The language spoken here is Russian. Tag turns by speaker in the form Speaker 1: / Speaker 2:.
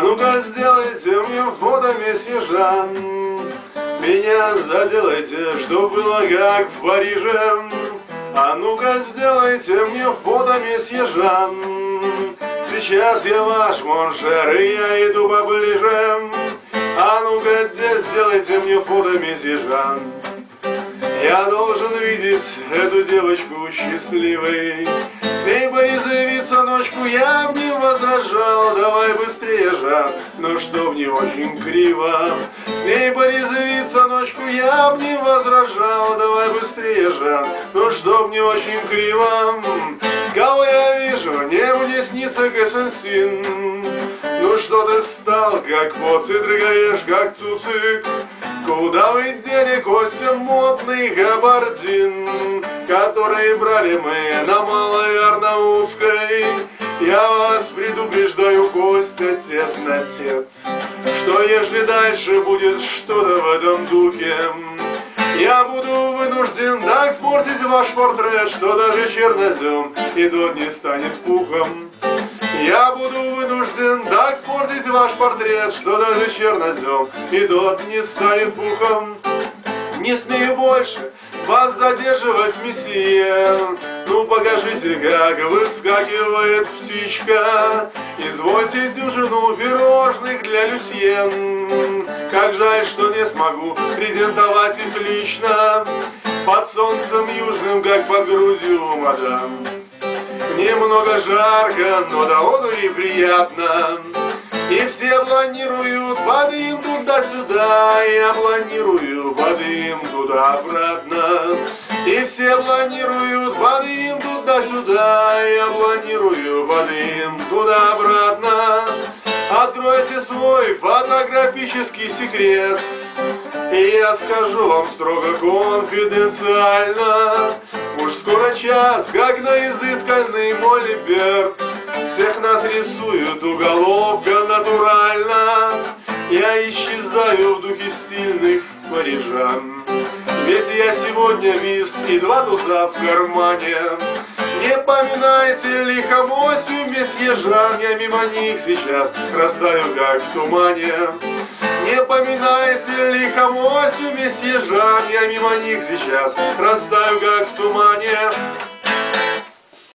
Speaker 1: ну-ка сделайте мне фото, месье Жан. Меня заделайте, чтоб было как в Париже. А ну-ка сделайте мне фото, месье Жан. Сейчас я ваш моншер, и я иду поближе. А ну-ка сделайте мне фото, месье Жан. Я должен видеть эту девочку счастливой. С ней порезвиться ночку я б не возражал. Давай быстрее, Жан, но чтоб не очень криво. С ней порезвиться ночку я б не возражал. Давай быстрее, Жан, но чтоб не очень криво. Кого я вижу, небу не снится Кассансин. Ну что ты стал, как поцит, дрыгаешь, как цуцик? Куда вы дели, Костя, модный габардин, который брали мы на Малой Арнаутской? Я вас предупреждаю, Костя, тет на тет, что ежели дальше будет что-то в этом духе, я буду вынужден так испортить ваш портрет, что даже чернозем и тот не станет пухом. Я буду вынужден так испортить ваш портрет, что даже чернозем и тот не станет пухом. Не смею больше вас задерживать, месье. Ну покажите, как выскакивает птичка. Извольте дюжину пирожных для Люсьен. Как жаль, что не смогу презентовать их лично под солнцем южным, как под грудью мадам. Немного жарко, но до одури приятно. И все планируют подъем туда-сюда. Я планирую подъем туда-обратно. И все планируют подъем туда-сюда. Я планирую подъем туда-обратно. Откройте свой фотографический секрет, и я скажу вам строго конфиденциально. Уж скоро час, как на изысканный мольберт, всех нас рисуют уголовка натурально. Я исчезаю в духе стильных парижан, ведь я сегодня мист и два туза в кармане. Не поминайте лихомосью, месье Жан, я мимо них сейчас растаю, как в тумане. Не поминайте лихомосью, месье Жан, я мимо них сейчас растаю, как в тумане.